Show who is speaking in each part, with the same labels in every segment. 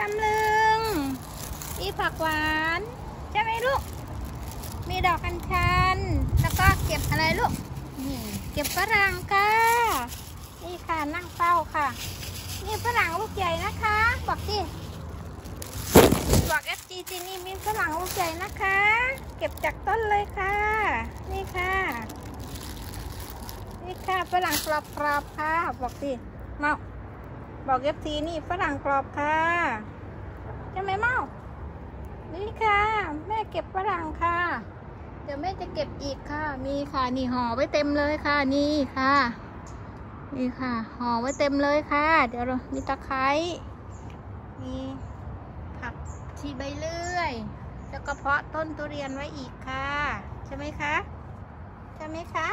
Speaker 1: ำลึงมีผักหวานใช่ไหมลูกมีดอกอัญชันแล้วก็เก็บอะไรลูกนี่เก็บฝรั่งค่ะนี่ค่ะนั่งเฝ้าค่ะนี่ฝรั่งลูกใหญ่นะคะบอกสิบอก FG ที่นี่มีฝรั่งลูกใหญ่นะคะเก็บจากต้นเลยค่ะนี่ค่ะนี่ค่ะฝรั่งกรอบๆค่ะบอกสิเมาบอก FG นี่ฝรั่งกรอบค่ะใช่ไหมเมานี่ค่ะแม่เก็บฝรั่งค่ะเดี๋ยวแม่จะเก็บอีกค่ะมีค่ะนี่ห่อไว้เต็มเลยค่ะนี่ค่ะนี่ค่ะห่อไว้เต็มเลยค่ะเดี๋ยวเรามีตะไคร้มีผักชีใบเลื่อยแล้วก็เพาะต้นทุเรียนไว้อีกค่ะใช่ไหมคะใช่ไหมคะ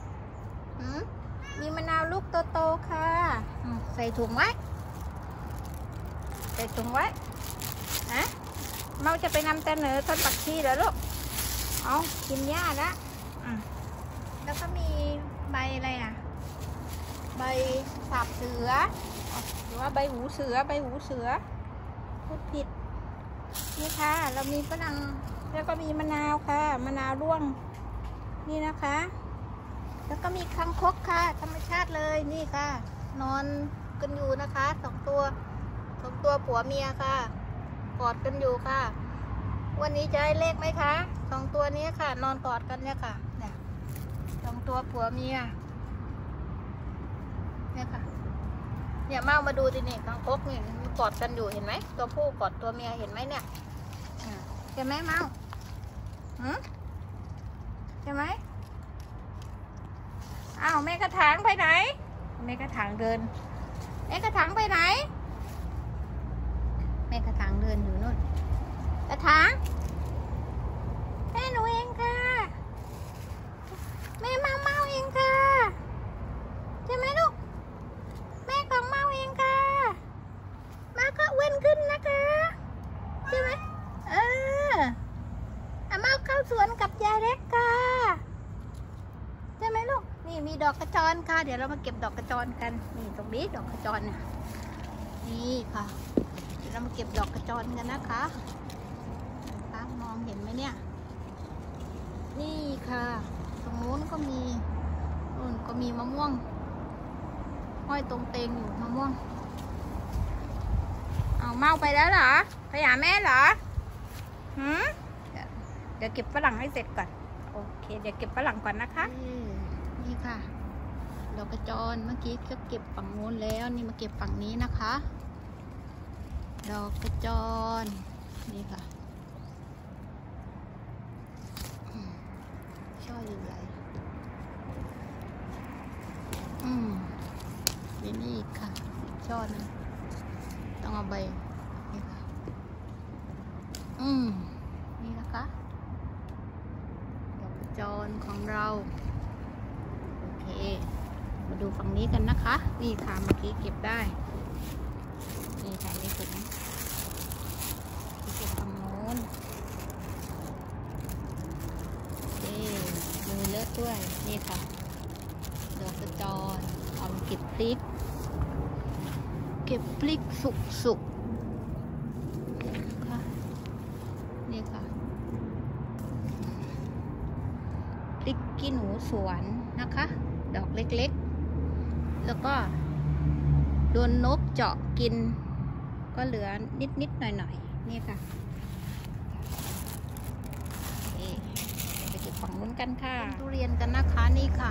Speaker 1: มีมะนาวลูกโตๆค่ะใส่ถุงไว้ใส่ถุงไว้นะเราจะไปนำเสนอต้นผักชีเหรอลูกเอากินหญ้าละแล้วก็มีใบอะไรใบสาบเสือหรือว่าใบหูเสือพูดผิดนี่ค่ะเรามีฝรั่งแล้วก็มีมะนาวค่ะมะนาวร่วงนี่นะคะแล้วก็มีคังคกค่ะธรรมชาติเลยนี่ค่ะนอนกันอยู่นะคะสองตัวผัวเมียค่ะกอดกันอยู่ค่ะวันนี้จะให้เลขไหมคะสองตัวนี้ค่ะนอนกอดกันเนี่ยค่ะเนี่ยสองตัวผัวเมียเนี่ยค่ะเนี่ยมาดูดิเนี่ยคังคกนี่มันกอดกันอยู่เห็นไหมตัวผู้กอดตัวเมียเห็นไหมเนี่ยเห็นไหมเมาใช่ไหมอ้าวแม่กระถางไปไหนแม่กระถางเดินแม่กระถางไปไหนแม่กระถางเดินอยู่นู่นกระถางแม่หนูเองค่ะแม่เมาเองค่ะใช่ไหมลูกแม่ของเมาเองค่ะมาก็อ้วนขึ้นนะคะใช่ไหมเมาเข้าสวนกับยายเล็กค่ะใช่ไหมลูกนี่มีดอกกระจรค่ะเดี๋ยวเรามาเก็บดอกกระจรกันนี่ตรงนี้ดอกกระจรเนี่ยนี่ค่ะเดี๋ยวเรามาเก็บดอกกระจรกันนะคะมองเห็นไหมเนี่ยนี่ค่ะตรงนู้นก็มีนู่นก็มีมะม่วงห้อยตรงเตงอยู่มะม่วงเอาเมาไปแล้วเหรอไปหาแม่เหรอเดี๋ยวเก็บฝรั่งให้เสร็จก่อนโอเคเดี๋ยวเก็บฝรั่งก่อนนะคะนี่ค่ะดอกกระจรเมื่อกี้ก็เก็บฝั่งโน้นแล้วนี่มาเก็บฝั่งนี้นะคะดอกกระจรนี่ค่ะช่อใหญ่นี่ค่ะช่อนึงต้องเอาใบนี่ค่ะนี่นะคะดอกกระจรของเราโอเคมาดูฝั่งนี้กันนะคะนี่ค่ะเมื่อกี้เก็บได้นี่ค่ะนี่ถุงเก็บฝั่งโน้นโอเคมือเลอะด้วยนี่ค่ะดอกกระจรเอาเก็บพริกสุกค่ะนี่ค่ะพริกขี้หนูสวนนะคะดอกเล็กๆแล้วก็โดนนกเจาะกินก็เหลือนิดหน่อยนี่ค่ะไปเก็บฝั่งนู้นกันค่ะทุเรียนกันนะคะนี่ค่ะ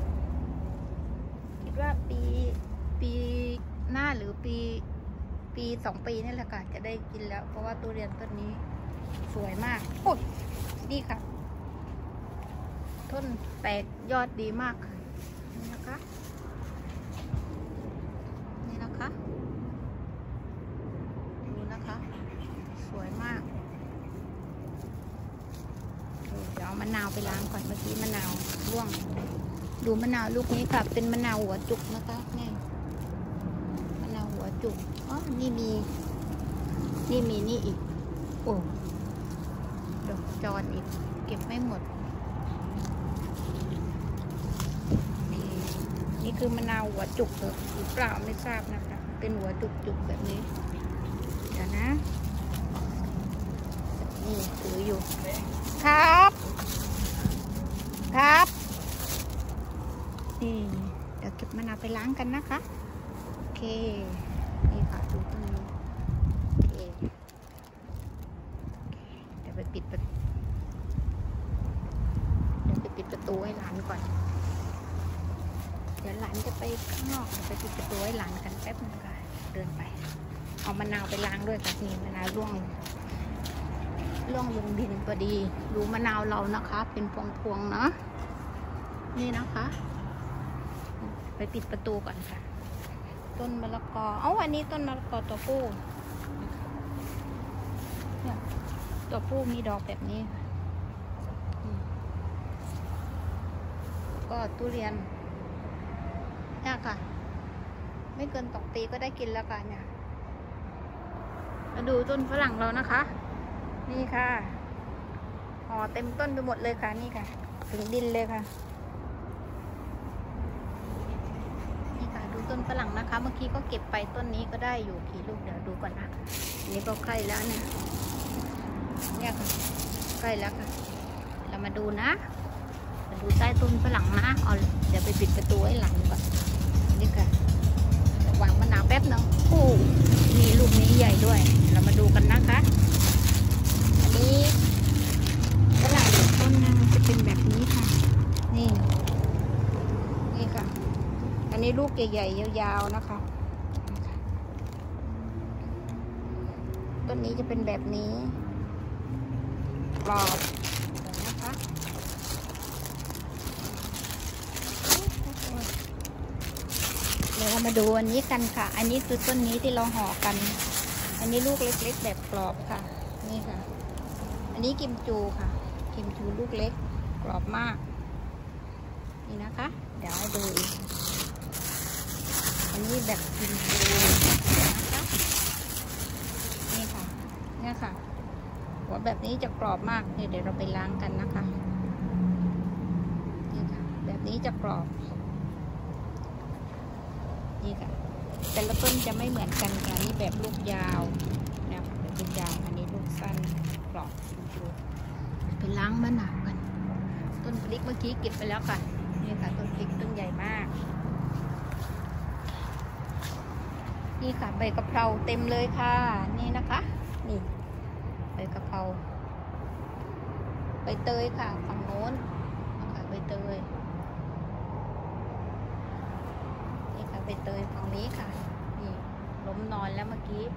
Speaker 1: คิดว่าปีหน้าหรือปี2 ปีนี่แหละค่ะจะได้กินแล้วเพราะว่าทุเรียนต้นนี้สวยมากโอ้ยนี่ค่ะต้นแตกยอดดีมากนี่นะคะดูนะคะสวยมากเดี๋ยวเอามะนาวไปล้างก่อนเมื่อกี้มะนาวร่วงดูมะนาวลูกนี้ค่ะเป็นมะนาวหัวจุกนะคะนี่มะนาวหัวจุกนี่มีนี่อีกโอ้ดอกจรอีกเก็บไม่หมดนี่คือมะนาวหัวจุกหรือเปล่าไม่ทราบนะคะเป็นหัวจุกแบบนี้เดี๋ยวนะนี่ถืออยู่ครับครับนี่เดี๋ยวเก็บมะนาวไปล้างกันนะคะโอเคนี่ค่ะดูตรงนี้โอเคเดี๋ยวไปปิดประตูให้หลานก่อนเดี๋ยวหลานจะไปข้างนอกไปปิดประตูให้หลานกันแป๊บนึงค่ะเดินไปเอามะนาวไปล้างด้วยค่ะนี่มะนาวร่วงลงดินพอดีดูมะนาวเรานะคะเป็นพวงๆเนาะนี่นะคะไปปิดประตูก่อนค่ะต้นมะละกออันนี้ต้นมะละกอตัวผู้เนี่ยตัวผู้มีดอกแบบนี้ค่ะก็ทุเรียนเนี่ยค่ะไม่เกิน2 ปีก็ได้กินแล้วค่ะเนี่ยมาดูต้นฝรั่งเรานะคะนี่ค่ะห่อเต็มต้นไปหมดเลยค่ะนี่ค่ะถึงดินเลยค่ะนี่ค่ะดูต้นฝรั่งนะคะเมื่อกี้ก็เก็บไปต้นนี้ก็ได้อยู่กี่ลูกเดี๋ยวดูก่อนนะอันนี้ก็ใกล้แล้วเนี่ยค่ะใกล้แล้วค่ะเรามาดูนะมาดูใต้ต้นฝรั่งนะเดี๋ยวไปปิดประตูให้หลังก่อนนี่ค่ะวางมะนาวแป๊บนึงมีลูกนี้ใหญ่ด้วยเรามาดูกันนะคะอันนี้ฝรั่งต้นนึงจะเป็นแบบนี้ค่ะนี่ค่ะอันนี้ลูกใหญ่ๆยาวๆนะคะต้นนี้จะเป็นแบบนี้กรอบนะคะเดี๋ยวเรามาดูอันนี้กันค่ะอันนี้คือต้นนี้ที่เราห่อกันอันนี้ลูกเล็กๆแบบกรอบค่ะนี่ค่ะอันนี้กิมจูค่ะกิมจูลูกเล็กกรอบมากนี่นะคะเดี๋ยวให้ดูอันนี้แบบกิมจูนะคะนี่ค่ะเนี่ยค่ะหัวแบบนี้จะกรอบมากเดี๋ยวเราไปล้างกันนะคะนี่ค่ะแบบนี้จะกรอบนี่ค่ะแต่ละต้นจะไม่เหมือนกันค่ะนี่แบบลูกยาวนะแบบลูกยาวอันนี้ลูกสั้นกรอบดูไปล้างมะนาวกันต้นพริกเมื่อกี้เก็บไปแล้วค่ะนี่ค่ะต้นพริกต้นใหญ่มากนี่ค่ะใบกะเพราเต็มเลยค่ะนี่นะคะนี่ใบกะเพราใบเตยค่ะฝั่งโน้นนะคะใบเตยนี่ค่ะใบเตยฝั่งนี้ค่ะนี่ล้มนอนแล้วเมื่อกี้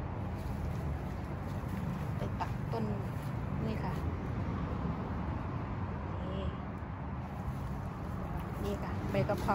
Speaker 1: ไปตักต้นนี่ค่ะนี่ค่ะใบกะเพรา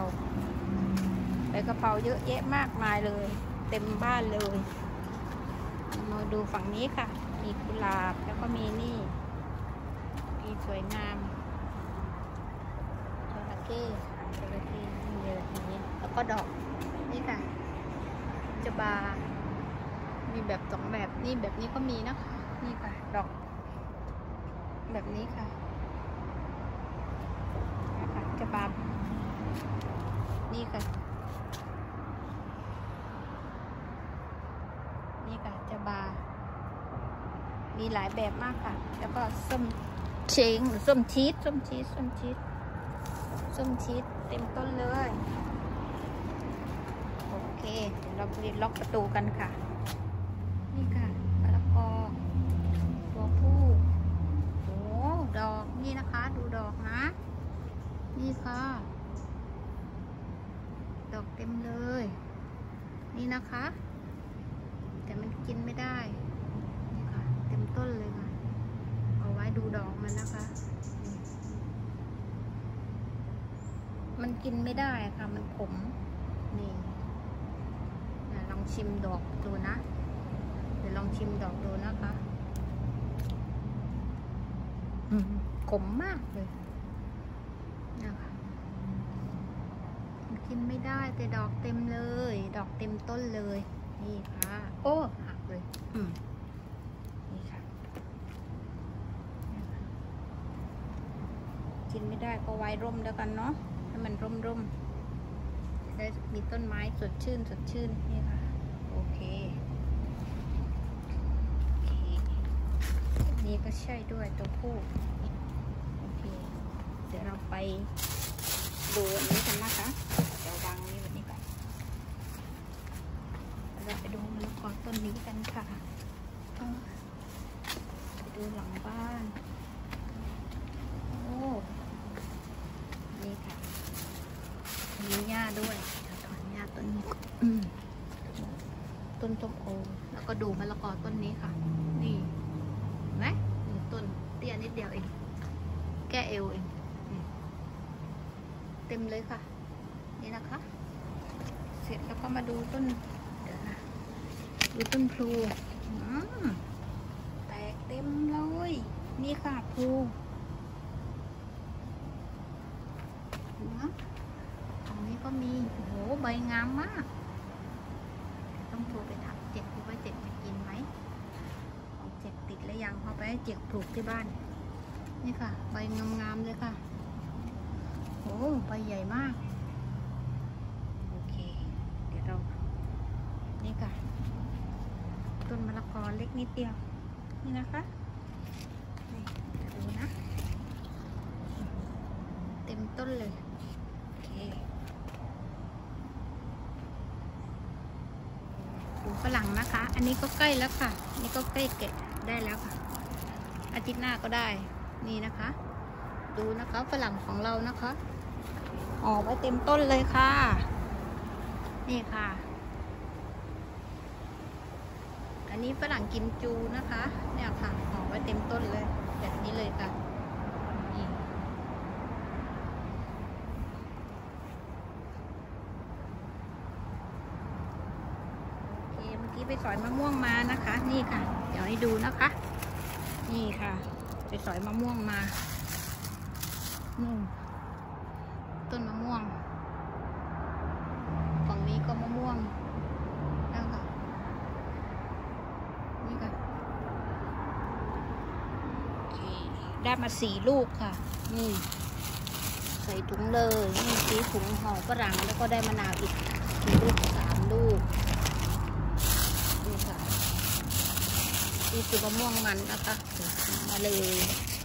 Speaker 1: เยอะแยะมากมายเลยเต็มบ้านเลยมาดูฝั่งนี้ค่ะมีกุหลาบแล้วก็มีนี่มีสวยงามจระเข้นี่เลยนี้แล้วก็ดอกนี่ค่ะจะบามีแบบ2แบบนี่แบบนี้ก็มีนะคะนี่ค่ะดอกแบบนี้ค่ะนะคะจะบานี่ค่ะนี่ค่ะจะบามีหลายแบบมากค่ะแล้วก็ส้มเชงหรือส้มชีสเต็มต้นเลยโอเคเดี๋ยวเราไปล็อกประตูกันค่ะนี่ค่ะมะละกอตัวผู้โอ้ดอกนี่นะคะดูดอกนะนี่ค่ะดอกเต็มเลยนี่นะคะแต่มันกินไม่ได้นี่ค่ะเต็มต้นเลยค่ะเอาไว้ดูดอกมันนะคะมันกินไม่ได้ค่ะมันขมนี่ลองชิมดอกดูนะเดี๋ยวลองชิมดอกดูนะคะขมมากเลยนะคะมันกินไม่ได้แต่ดอกเต็มเลยดอกเต็มต้นเลยนี่ค่ะโอ้หักเลยนี่ค่ะกินไม่ได้ก็ไว้ร่มแล้วกันเนาะให้มันร่มจะได้มีต้นไม้สดชื่นนี่ค่ะโอเคนี่ก็ใช่ด้วยตัวผู้โอเคเดี๋ยวเราไปดูอันนี้กันนะคะเดี๋ยววางนี้วันนี้ก่อนเราไปดูมะละกอต้นนี้กันค่ะไปดูหลังบ้านโอ้นี่ค่ะมีหญ้าด้วยถอนหญ้าต้นนี้ต้นส้มโอแล้วก็ดูมะละกอต้นนี้ค่ะนี่เห็นไหมต้นเตี้ยนิดเดียวเองแก้เอวเองเต็มเลยค่ะนี่นะคะเสร็จแล้วก็มาดูต้นเดี๋ยวนะดูต้นพลูแตกเต็มเลยนี่ค่ะพลูนะตรงนี้ก็มีโอ้โหใบงามมากต้องโทรไปถามเจ็กดูว่าเจ็กจะกินไหมของเจ็กติดแล้วยังพอไปให้เจ็กปลูกที่บ้านนี่ค่ะใบงามๆเลยค่ะโอ้ใบใหญ่มากโอเคเดี๋ยวเรานี่ค่ะต้นมะละกอเล็กนิดเดียวนี่นะคะนี่ดูนะเต็มต้นเลยโอเคดูฝรั่งนะคะอันนี้ก็ใกล้แล้วค่ะนี่ก็ใกล้แกะได้แล้วค่ะอาทิตย์หน้าก็ได้นี่นะคะดูนะคะฝรั่งของเรานะคะออกไว้เต็มต้นเลยค่ะนี่ค่ะอันนี้ฝรั่งกิมจูนะคะเนี่ยค่ะออกไว้เต็มต้นเลยแบบนี้เลยค่ะนี่โอเคเมื่อกี้ไปสอยมะม่วงมานะคะนี่ค่ะเดี๋ยวให้ดูนะคะนี่ค่ะไปสอยมะม่วงมาต้นมะม่วงฝั่งนี้ก็มะม่วงแล้วค่ะนี่ค่ะโอเคได้มา4 ลูกค่ะนี่ใส่ถุงเลยนี่สีถุงห่อฝรั่งแล้วก็ได้มะนาวอีก4 ลูก3 ลูกนี่ค่ะนี่คือมะม่วงมันนะคะมาเลย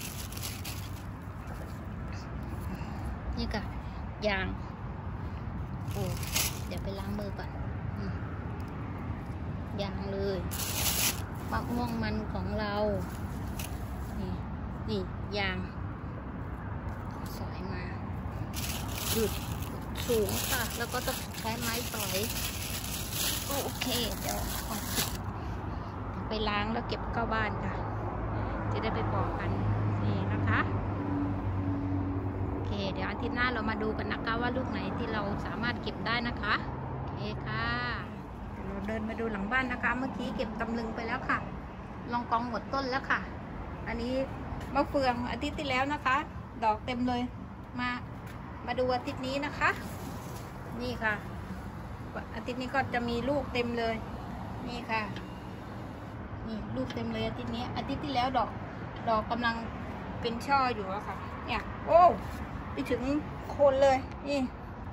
Speaker 1: นี่ค่ะยางโอ้เดี๋ยวไปล้างมือก่อนยางเลยมะม่วงมันของเรานี่ยางสอยมาดูสูงค่ะแล้วก็ต้องใช้ไม้สอยโอเคเดี๋ยวไปล้างแล้วเก็บเข้าบ้านค่ะจะได้ไปปอกกันนี่นะคะโอเคเดี๋ยวอาทิตย์หน้าเรามาดูกันนะคะว่าลูกไหนที่เราสามารถเก็บได้นะคะโอเคค่ะเราเดินมาดูหลังบ้านนะคะเมื่อกี้เก็บตำลึงไปแล้วค่ะลองกองหมดต้นแล้วค่ะอันนี้มะเฟืองอาทิตย์ที่แล้วนะคะดอกเต็มเลยมาดูอาทิตย์นี้นะคะนี่ค่ะอาทิตย์นี้ก็จะมีลูกเต็มเลยนี่ค่ะนี่ลูกเต็มเลยอาทิตย์นี้อาทิตย์ที่แล้วดอกกำลังเป็นช่ออยู่อะค่ะเนี่ยโอ้ไปถึงโคนเลยนี่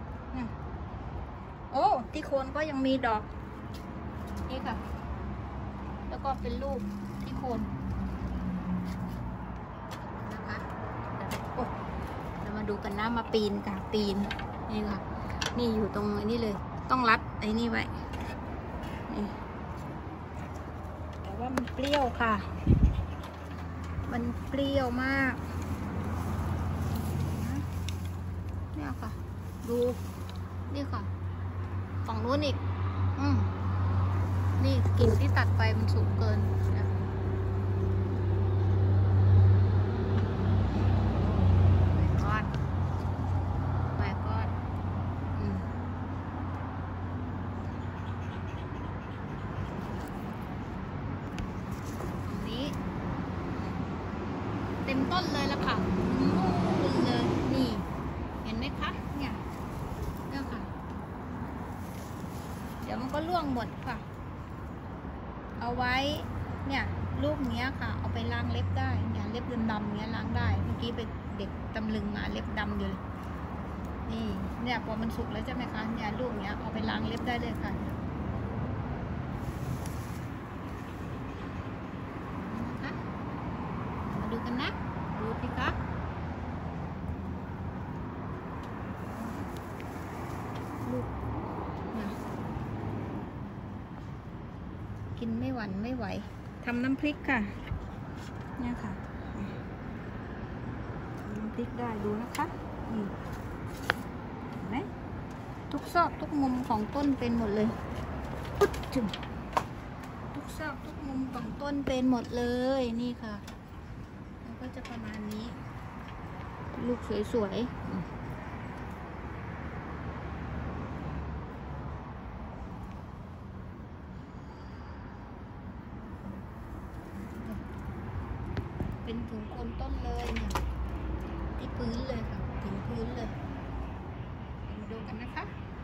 Speaker 1: โอ้ที่โคนก็ยังมีดอกนี่ค่ะแล้วก็เป็นลูกที่โคนนะคะเรามาดูกันนะมาปีนค่ะปีนนี่ค่ะนี่อยู่ตรงนี้เลยต้องรัดไอ้นี่ไว้นี่แต่ว่ามันเปรี้ยวค่ะมันเปรี้ยวมากเนี่ยค่ะดูนี่ค่ะฝั่งนู้นอีกนี่กิ่งที่ตัดไปมันสูงเกินนะไปก้อนตรงนี้เต็มต้นเลยแล้วค่ะนู่นเลยนี่เห็นไหมคะเนี่ยค่ะเดี๋ยวมันก็ร่วงหมดค่ะเอาไว้เนี่ยลูกเนี้ยค่ะเอาไปล้างเล็บได้เนี่ยเล็บดำๆเนี้ยล้างได้เมื่อกี้ไปเด็กตำลึงมาเล็บดำอยู่เลยนี่เนี่ยพอมันสุกแล้วใช่ไหมคะเนี่ยลูกเนี้ยเอาไปล้างเล็บได้เลยค่ะกันนะดูสิคะลูกนะกินไม่หวั่นไม่ไหวทำน้ำพริกค่ะเนี่ยค่ะทำน้ำพริกได้ดูนะคะนี่เห็นไหมทุกซอกทุกมุมของต้นเป็นหมดเลยปุ๊บจุ่มทุกซอกทุกมุมของต้นเป็นหมดเลยนี่ค่ะมันก็จะประมาณนี้ลูกสวยๆเป็นถึงโคนต้นเลยเนี่ยที่พื้นเลยค่ะถึงพื้นเลยมาดูกันนะคะ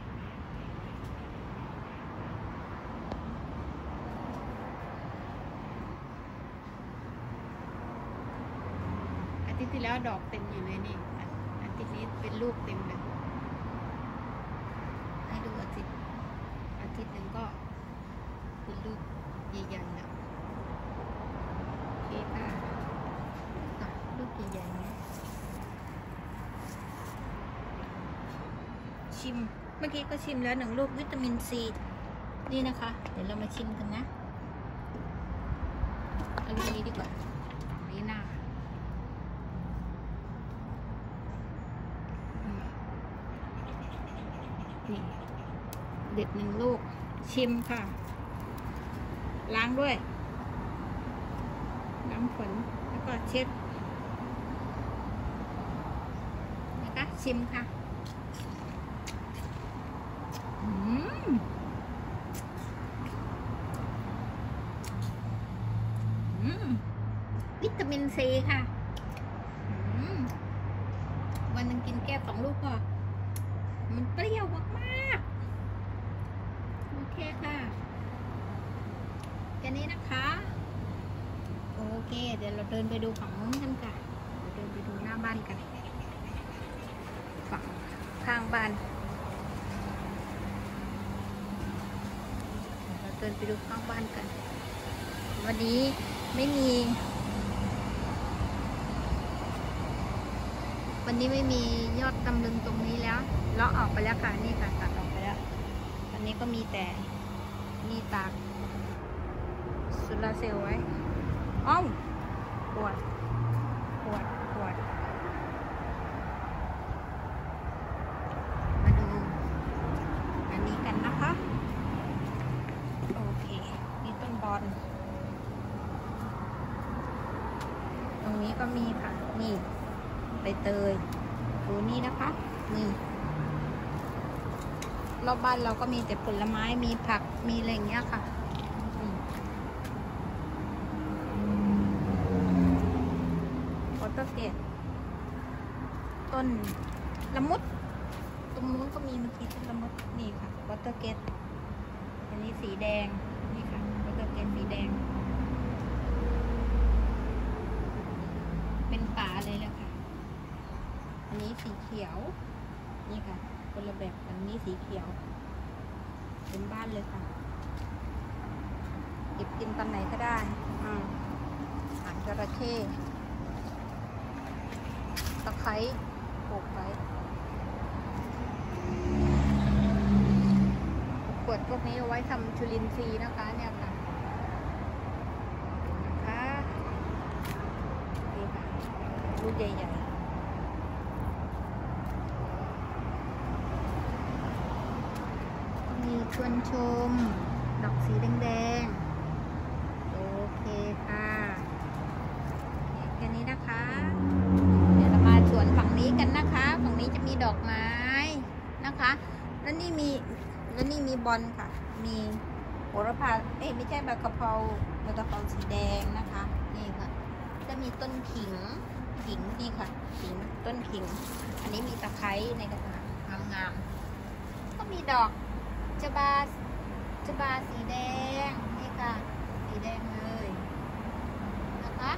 Speaker 1: อาทิตย์ที่แล้วดอกเต็มอยู่เลยนี่อาทิตย์นี้เป็นลูกเต็มเลยให้ดูอาทิตย์หนึ่งก็เป็นลูกใหญ่ๆแล้วโอเคค่ะลูกใหญ่ๆเนี่ยชิมเมื่อกี้ก็ชิมแล้ว1 ลูกวิตามินซีนี่นะคะเดี๋ยวเรามาชิมกันนะเอาลูกนี้ดีกว่านี่หน้านี่เด็ด1 ลูกชิมค่ะล้างด้วยน้ำฝนแล้วก็เช็ดนะคะชิมค่ะวิตามินซีค่ะวันหนึ่งกินแก้ว2 ลูกพอมันเปรี้ยวมากๆโอเคค่ะแค่นี้นะคะโอเคเดี๋ยวเราเดินไปดูฝั่งนู้นกันค่ะเดินไปดูหน้าบ้านกันฝั่งข้างบ้านเราเดินไปดูข้างบ้านกันวันนี้ไม่มียอดตำลึงตรงนี้แล้วเลาะออกไปแล้วค่ะนี่ค่ะตัดออกไปแล้วตอนนี้ก็มีแต่นี่ตากโซลาร์เซลล์ไว้อ้าวปวดมาดูอันนี้กันนะคะโอเคนี่ต้นบอนตรงนี้ก็มีค่ะนี่ใบเตยดูนี่นะคะนี่รอบบ้านเราก็มีแต่ผลไม้มีผักมีอะไรอย่างเงี้ยค่ะวอเตอร์เกตต้นละมุดตรงนู้นก็มีเมื่อกี้ต้นละมุดนี่ค่ะวอเตอร์เกตอันนี้สีแดงนี่ค่ะวอเตอร์เกตสีแดงเป็นป่าเลยแหละค่ะอันนี้สีเขียวนี่ค่ะคนละแบบอันนี้สีเขียวเป็นบ้านเลยค่ะเก็บกินตอนไหนก็ได้อาหารจระเข้ตะไคร้ปลูกไว้ขวดพวกนี้เอาไว้ทำจุลินทรีย์นะคะเนี่ยค่ะนี่ค่ะลูกใหญ่ๆชวนชมดอกสีแดงๆโอเคค่ะแค่นี้นะคะเดี๋ยวเรามาสวนฝั่งนี้กันนะคะฝั่งนี้จะมีดอกไม้นะคะแล้วนี่มีบอนค่ะมีโหระพาไม่ใช่ใบกะเพราสีแดงนะคะนี่ค่ะจะมีต้นขิงนี่ค่ะขิงต้นขิงอันนี้มีตะไคร้ในกระถางงามๆก็มีดอกจะบาสีแดงนี่ค่ะสีแดงเลยนะคะ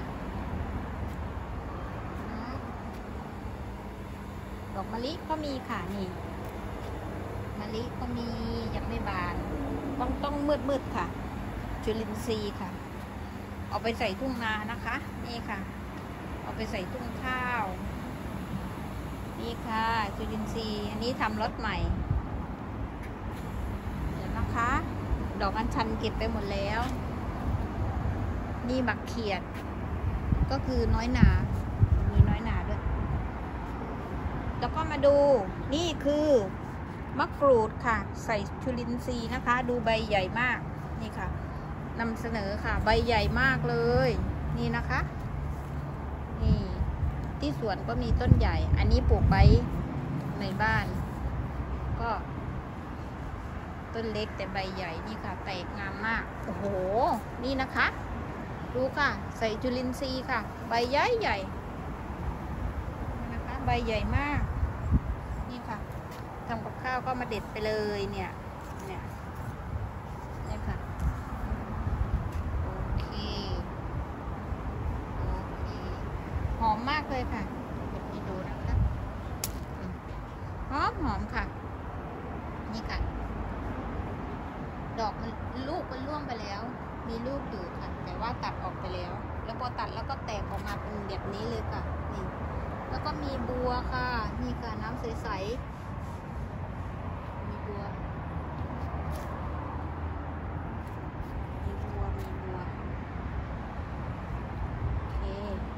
Speaker 1: ดอกมะลิก็มีค่ะนี่มะลิก็มียังไม่บานต้องมืดค่ะจุลินทรีย์ค่ะเอาไปใส่ทุ่งนานะคะนี่ค่ะไปใส่ตุ้งข้าวนี่ค่ะจุลินทรีย์อันนี้ทำรสใหม่เดี๋ยวนะคะดอกอัญชันเก็บไปหมดแล้วนี่บักเขียดก็คือน้อยหนามีน้อยหนาด้วยแล้วก็มาดูนี่คือมะกรูดค่ะใส่จุลินทรีย์นะคะดูใบใหญ่มากนี่ค่ะนำเสนอค่ะใบใหญ่มากเลยนี่นะคะนี่ที่สวนก็มีต้นใหญ่อันนี้ปลูกไว้ในบ้านก็ต้นเล็กแต่ใบใหญ่นี่ค่ะแตกงามมากโอ้โหนี่นะคะดูค่ะใส่จุลินทรีย์ค่ะใบใหญ่ใหญ่นะคะใบใหญ่มากนี่ค่ะทำกับข้าวก็มาเด็ดไปเลยเนี่ยค่ะโอเคหอมมากเลยค่ะเดี๋ยวให้ดูนะคะหอมค่ะนี่ค่ะดอกมันลูกมันร่วงไปแล้วมีลูกอยู่ค่ะแต่ว่าตัดออกไปแล้วแล้วพอตัดแล้วก็แตกออกมาเป็นแบบนี้เลยค่ะนี่แล้วก็มีบัวค่ะนี่ค่ะน้ำใสๆมีบัวโอเค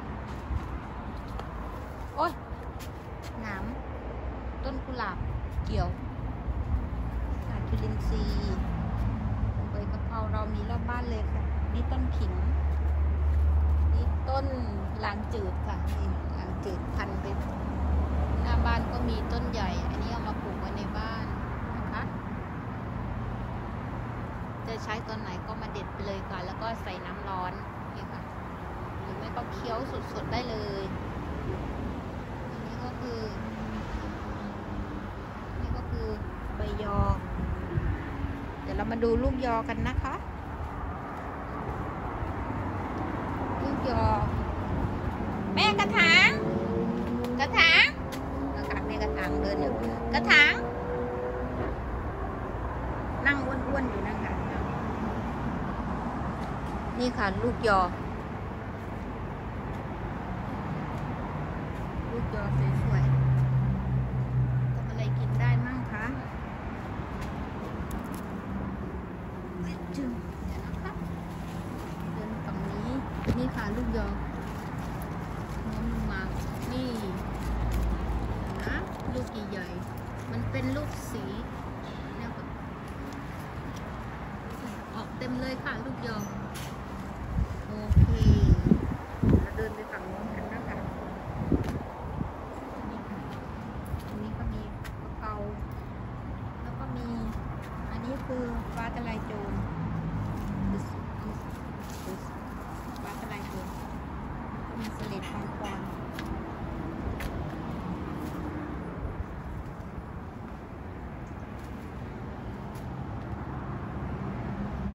Speaker 1: โอ๊ยน้ำต้นกุหลาบเกี่ยวจุลินทรีย์ใบกะเพราเรามีรอบบ้านเลยค่ะนี่ต้นขิงนี่ต้นลางจืดค่ะนี่ลางจืดพันไปหน้าบ้านก็มีต้นใหญ่อันนี้เอามาปลูกไว้ในบ้านนะคะจะใช้ตอนไหนก็มาเด็ดไปเลยค่ะแล้วก็ใส่น้ำร้อนนี่ค่ะหรือไม่ก็เคี้ยวสดๆได้เลยอันนี้ก็คือใบยอเดี๋ยวเรามาดูลูกยอกันนะคะลูกยอแม่กระถางแม่กระถางเดินอยู่กระถางนั่งอ้วนๆอยู่นั่นค่ะนี่ค่ะลูกยอสวยๆทำอะไรกินได้มั่งคะเดี๋ยวนะคะเดินฝั่งนี้นี่ค่ะลูกยอน้ำลงมานี่นะลูกใหญ่ๆมันเป็นลูกสีเนี่ยค่ะออกเต็มเลยค่ะลูกยอโอเคเราเดินไปฝั่งโน้นกันนะคะนี่ก็มีกะเพราแล้วก็มีอันนี้คือฟ้าทะลายโจร